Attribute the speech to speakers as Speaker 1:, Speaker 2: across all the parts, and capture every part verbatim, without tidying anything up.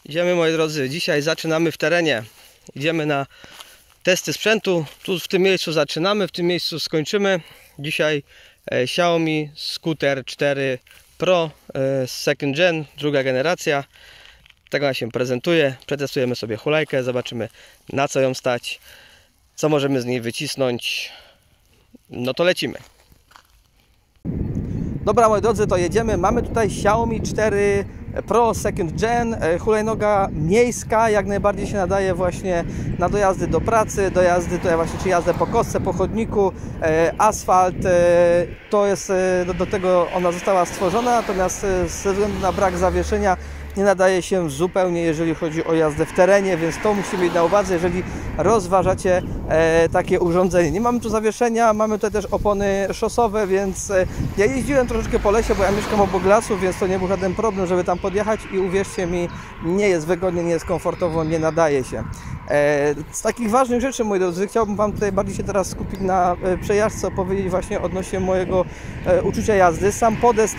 Speaker 1: Idziemy, moi drodzy, dzisiaj zaczynamy w terenie. Idziemy na testy sprzętu. Tu w tym miejscu zaczynamy, w tym miejscu skończymy. Dzisiaj e, Xiaomi Scooter cztery Pro e, Second Gen, druga generacja. Tak ona się prezentuje. Przetestujemy sobie hulajkę, zobaczymy na co ją stać, co możemy z niej wycisnąć. No to lecimy. Dobra, moi drodzy, to jedziemy. Mamy tutaj Xiaomi cztery Pro Second Gen, hulajnoga miejska, jak najbardziej się nadaje właśnie na dojazdy do pracy, dojazdy tutaj właśnie, czy jazdę po kostce, po chodniku, asfalt, to jest, do, do tego ona została stworzona, natomiast ze względu na brak zawieszenia nie nadaje się zupełnie, jeżeli chodzi o jazdę w terenie, więc to musimy mieć na uwadze, jeżeli rozważacie e, takie urządzenie. Nie mamy tu zawieszenia, mamy tutaj też opony szosowe, więc e, ja jeździłem troszeczkę po lesie, bo ja mieszkam obok lasu, więc to nie był żaden problem, żeby tam podjechać i uwierzcie mi, nie jest wygodnie, nie jest komfortowo, nie nadaje się. E, z takich ważnych rzeczy, moi drodzy, chciałbym Wam tutaj bardziej się teraz skupić na e, przejażdżce, opowiedzieć właśnie odnośnie mojego e, uczucia jazdy. Sam podest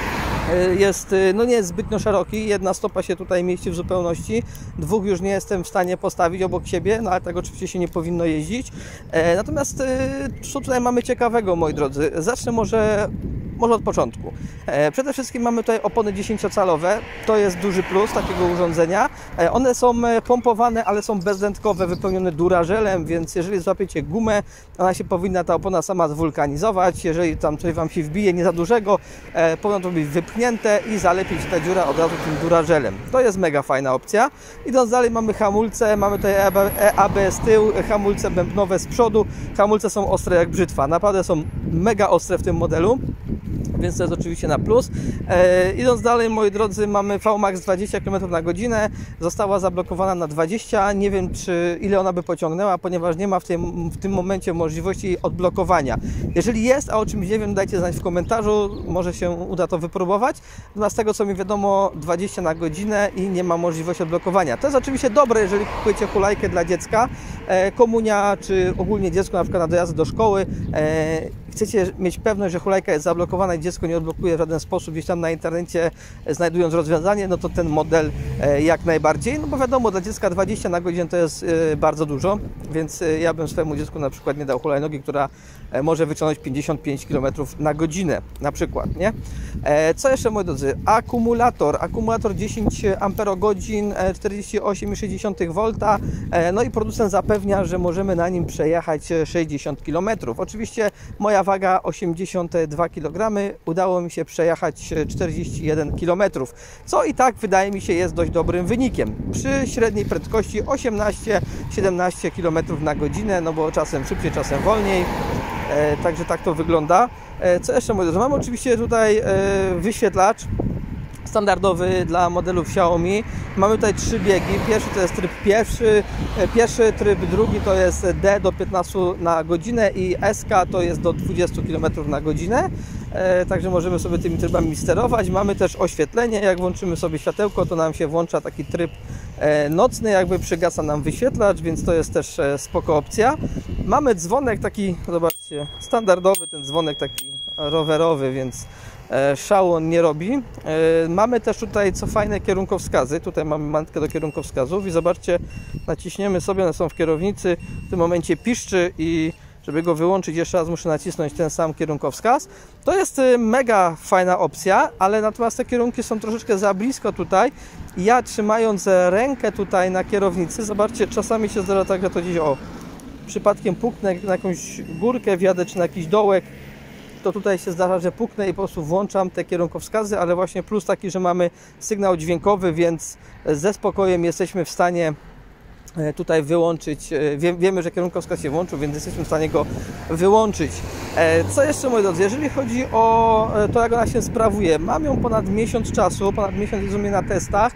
Speaker 1: jest, no nie jest zbytnio szeroki, jedna stopa się tutaj mieści w zupełności, dwóch już nie jestem w stanie postawić obok siebie, no ale tak oczywiście się nie powinno jeździć. E, natomiast e, co tutaj mamy ciekawego, moi drodzy? Zacznę może, może od początku. E, przede wszystkim mamy tutaj opony dziesięciocalowe, to jest duży plus takiego urządzenia. E, one są pompowane, ale są bezdętkowe, wypełnione durażelem, więc jeżeli złapiecie gumę, ona się powinna, ta opona sama zwulkanizować. Jeżeli tam coś Wam się wbije nie za dużego, e, powinno to być wypchnięte i zalepić ta dziura od razu tym durażelem. To jest mega fajna opcja. Idąc dalej, mamy hamulce, mamy tutaj E A B z tyłu, hamulce bębnowe z przodu. Hamulce są ostre jak brzytwa, naprawdę są mega ostre w tym modelu, więc to jest oczywiście na plus. E, idąc dalej, moi drodzy, mamy V MAX dwadzieścia kilometrów na godzinę, została zablokowana na dwadzieścia, nie wiem czy ile ona by pociągnęła, ponieważ nie ma w tym, w tym momencie możliwości odblokowania. Jeżeli jest, a o czymś nie wiem, dajcie znać w komentarzu, może się uda to wypróbować. Natomiast z tego co mi wiadomo, dwadzieścia na godzinę i nie ma możliwości odblokowania. To jest oczywiście dobre, jeżeli kupujecie hulajkę dla dziecka, e, komunia, czy ogólnie dziecko na przykład na dojazdy do szkoły, e, chcecie mieć pewność, że hulajka jest zablokowana i dziecko nie odblokuje w żaden sposób, gdzieś tam na internecie znajdując rozwiązanie, no to ten model jak najbardziej, no bo wiadomo, dla dziecka dwadzieścia na godzinę to jest bardzo dużo, więc ja bym swojemu dziecku na przykład nie dał hulajnogi, która może wyciągnąć pięćdziesiąt pięć kilometrów na godzinę na przykład, nie? Co jeszcze, moi drodzy? Akumulator, akumulator dziesięć amperogodzin, czterdzieści osiem przecinek sześć wolta, no i producent zapewnia, że możemy na nim przejechać sześćdziesiąt kilometrów. Oczywiście moja waga osiemdziesiąt dwa kilogramy, udało mi się przejechać czterdzieści jeden kilometrów, co i tak wydaje mi się jest dość dobrym wynikiem. Przy średniej prędkości osiemnaście siedemnaście kilometrów na godzinę, no bo czasem szybciej, czasem wolniej, e, także tak to wygląda. E, co jeszcze, moi drodzy? Mamy oczywiście tutaj e, wyświetlacz standardowy dla modelów Xiaomi. Mamy tutaj trzy biegi. Pierwszy to jest tryb pierwszy, pierwszy tryb drugi to jest D do piętnastu na godzinę i S K to jest do dwudziestu kilometrów na godzinę. E, także możemy sobie tymi trybami sterować. Mamy też oświetlenie. Jak włączymy sobie światełko, to nam się włącza taki tryb e, nocny, jakby przygasa nam wyświetlacz, więc to jest też e, spoko opcja. Mamy dzwonek taki, zobaczcie, standardowy, ten dzwonek taki rowerowy, więc szału on nie robi. Mamy też tutaj, co fajne, kierunkowskazy. Tutaj mamy mantkę do kierunkowskazów i zobaczcie, naciśniemy sobie, one są w kierownicy, w tym momencie piszczy i żeby go wyłączyć jeszcze raz muszę nacisnąć ten sam kierunkowskaz. To jest mega fajna opcja, ale natomiast te kierunki są troszeczkę za blisko tutaj. Ja trzymając rękę tutaj na kierownicy, zobaczcie, czasami się zdarza tak, że to gdzieś o przypadkiem puknę na jakąś górkę, wjadę czy na jakiś dołek, to tutaj się zdarza, że puknę i po prostu włączam te kierunkowskazy, ale właśnie plus taki, że mamy sygnał dźwiękowy, więc ze spokojem jesteśmy w stanie tutaj wyłączyć, Wie, wiemy, że kierunkowskaz się włączył, więc jesteśmy w stanie go wyłączyć. Co jeszcze, moi drodzy, jeżeli chodzi o to, jak ona się sprawuje, mam ją ponad miesiąc czasu, ponad miesiąc jest u mnie na testach.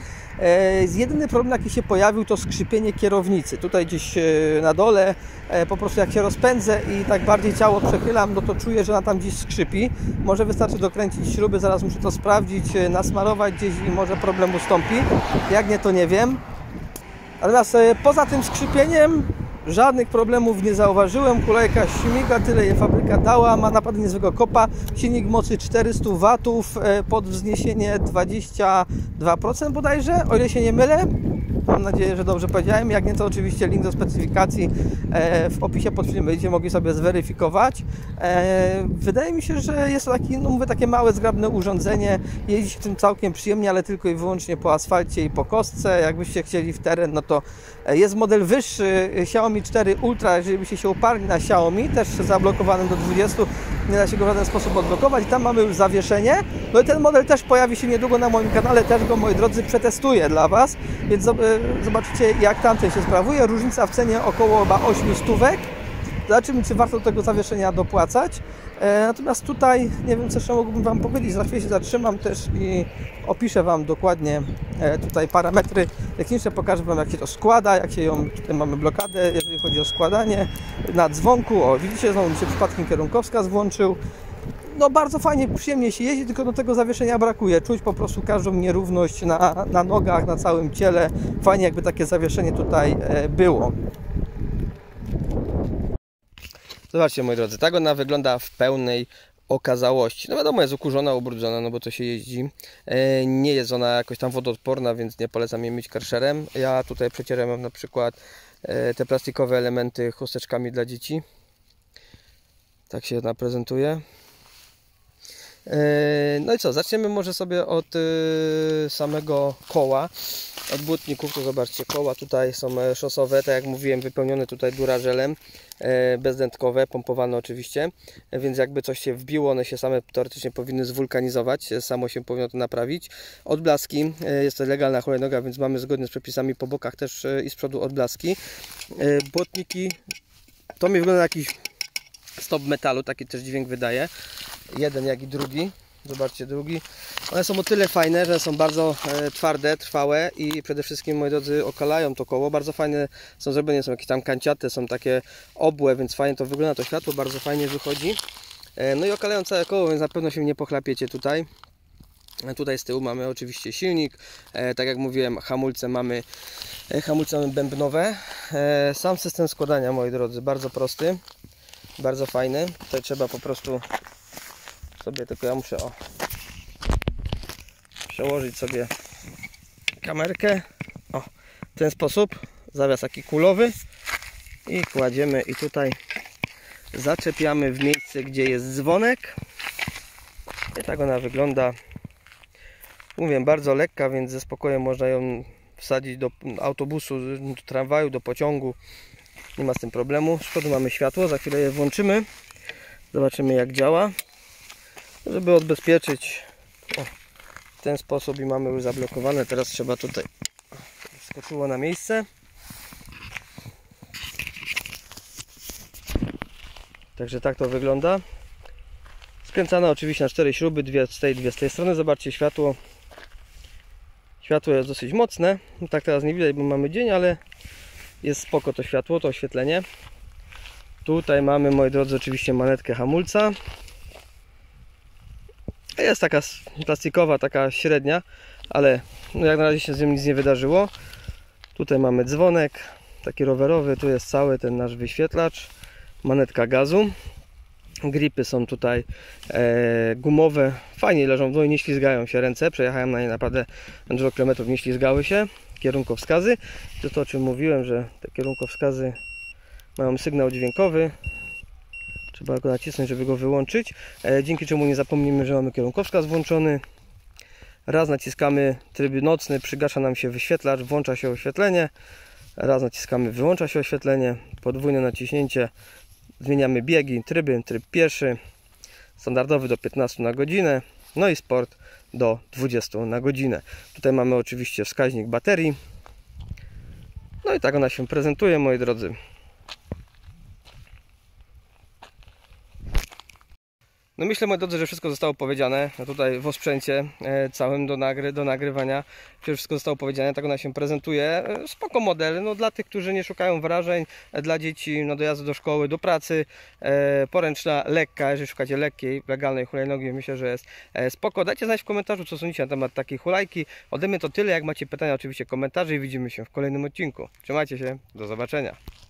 Speaker 1: Jedyny problem, jaki się pojawił, to skrzypienie kierownicy. Tutaj gdzieś na dole, po prostu jak się rozpędzę i tak bardziej ciało przechylam, no to czuję, że ona tam gdzieś skrzypi. Może wystarczy dokręcić śruby, zaraz muszę to sprawdzić, nasmarować gdzieś i może problem ustąpi. Jak nie, to nie wiem. Natomiast poza tym skrzypieniem Żadnych problemów nie zauważyłem, hulajka śmiga, tyle jej fabryka dała, ma naprawdę niezłego kopa, silnik mocy czterysta watów, pod wzniesienie dwadzieścia dwa procent bodajże, o ile się nie mylę. Mam nadzieję, że dobrze powiedziałem. Jak nie, to oczywiście link do specyfikacji w opisie pod filmem będziecie mogli sobie zweryfikować. Wydaje mi się, że jest to taki, no mówię, takie małe, zgrabne urządzenie. Jeździ się tym całkiem przyjemnie, ale tylko i wyłącznie po asfalcie i po kostce. Jakbyście chcieli w teren, no to jest model wyższy, Xiaomi cztery Ultra. Jeżeli byście się uparli na Xiaomi, też zablokowanym do dwudziestu, nie da się go w żaden sposób odblokować. Tam mamy już zawieszenie. No i ten model też pojawi się niedługo na moim kanale. Też go, moi drodzy, przetestuję dla Was. Więc zobaczycie, jak tamten się sprawuje. Różnica w cenie około chyba ośmiu stówek. Zobaczymy, czy warto do tego zawieszenia dopłacać. E, natomiast tutaj nie wiem, co jeszcze mógłbym Wam powiedzieć. Za chwilę się zatrzymam też i opiszę Wam dokładnie e, tutaj parametry techniczne. Pokażę Wam, jak się to składa, jak się ją, tutaj mamy blokadę, jeżeli chodzi o składanie na dzwonku. O, widzicie, znowu mi się przypadkiem kierunkowskaz włączył. No bardzo fajnie, przyjemnie się jeździ, tylko do tego zawieszenia brakuje. Czuć po prostu każdą nierówność na, na nogach, na całym ciele. Fajnie, jakby takie zawieszenie tutaj e, było. Zobaczcie, moi drodzy, tak ona wygląda w pełnej okazałości. No wiadomo, jest ukurzona, ubrudzona, no bo to się jeździ. E, nie jest ona jakoś tam wodoodporna, więc nie polecam jej myć karszerem. Ja tutaj przecieram na przykład e, te plastikowe elementy chusteczkami dla dzieci. Tak się ona prezentuje. No i co, zaczniemy może sobie od samego koła, od błotników. To zobaczcie, koła tutaj są szosowe, tak jak mówiłem, wypełnione tutaj durażelem, bezdętkowe, pompowane oczywiście, więc jakby coś się wbiło, one się same teoretycznie powinny zwulkanizować, samo się powinno to naprawić. Odblaski, jest to legalna hulajnoga, więc mamy zgodnie z przepisami po bokach też i z przodu odblaski. Błotniki, to mi wygląda na jakiś stop metalu, taki też dźwięk wydaje. Jeden jak i drugi. Zobaczcie, drugi. One są o tyle fajne, że są bardzo e, twarde, trwałe i przede wszystkim, moi drodzy, okalają to koło. Bardzo fajne są zrobione, są jakieś tam kanciate, są takie obłe, więc fajnie to wygląda, to światło bardzo fajnie wychodzi. E, no i okalają całe koło, więc na pewno się nie pochlapiecie tutaj. E, tutaj z tyłu mamy oczywiście silnik. E, tak jak mówiłem, hamulce mamy, e, hamulce mamy bębnowe. E, sam system składania, moi drodzy, bardzo prosty. Bardzo fajny. Tutaj trzeba po prostu sobie, tylko ja muszę o, przełożyć sobie kamerkę. O, w ten sposób. Zawias taki kulowy. I kładziemy i tutaj zaczepiamy w miejsce, gdzie jest dzwonek. I tak ona wygląda. Mówię, bardzo lekka, więc ze spokojem można ją wsadzić do autobusu, do tramwaju, do pociągu. Nie ma z tym problemu. Z przodu mamy światło, za chwilę je włączymy. Zobaczymy, jak działa. Żeby odbezpieczyć, o, w ten sposób i mamy już zablokowane. Teraz trzeba tutaj, skoczyło na miejsce. Także tak to wygląda. Skręcane oczywiście na cztery śruby, dwie z tej, dwie z tej strony. Zobaczcie, światło. Światło jest dosyć mocne. Tak teraz nie widać, bo mamy dzień, ale jest spoko to światło, to oświetlenie. Tutaj mamy, moi drodzy, oczywiście manetkę hamulca. Jest taka plastikowa, taka średnia, ale no jak na razie się z tym nic nie wydarzyło. Tutaj mamy dzwonek, taki rowerowy, tu jest cały ten nasz wyświetlacz, manetka gazu. Gripy są tutaj e, gumowe, fajnie leżą w dół i nie ślizgają się ręce. Przejechałem na nie naprawdę dużo kilometrów, nie ślizgały się. Kierunkowskazy, to to, o czym mówiłem, że te kierunkowskazy mają sygnał dźwiękowy. Trzeba go nacisnąć, żeby go wyłączyć. E, dzięki czemu nie zapomnimy, że mamy kierunkowskaz włączony. Raz naciskamy tryb nocny, przygasza nam się wyświetlacz, włącza się oświetlenie. Raz naciskamy, wyłącza się oświetlenie. Podwójne naciśnięcie, zmieniamy biegi, tryby, tryb pierwszy, standardowy do piętnastu na godzinę, no i sport do dwudziestu na godzinę. Tutaj mamy oczywiście wskaźnik baterii. No i tak ona się prezentuje, moi drodzy. No myślę, moi drodzy, że wszystko zostało powiedziane. No tutaj w osprzęcie e, całym do, nagry, do nagrywania wszystko zostało powiedziane, tak ona się prezentuje. E, spoko model, no dla tych, którzy nie szukają wrażeń, e, dla dzieci, no do jazdy do szkoły, do pracy, e, poręczna, lekka, jeżeli szukacie lekkiej, legalnej hulajnogi, myślę, że jest e, spoko. Dajcie znać w komentarzu, co sądzicie na temat takiej hulajki. Ode mnie to tyle, jak macie pytania, oczywiście komentarze i widzimy się w kolejnym odcinku. Trzymajcie się, do zobaczenia.